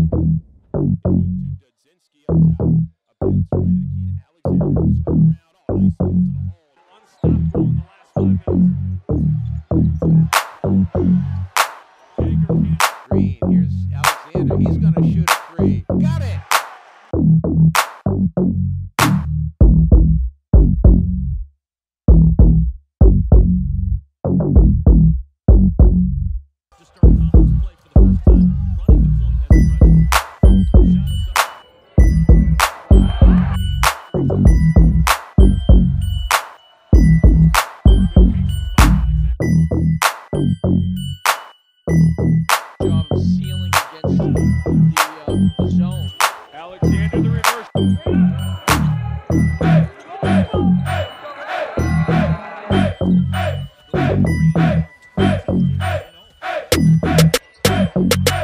Green, here's Alexander. He's going to shoot a three. Got it! To start conference play for the first time. Running the point as a freshman. Job of sealing against the zone. Alexander, the reverse. Hey!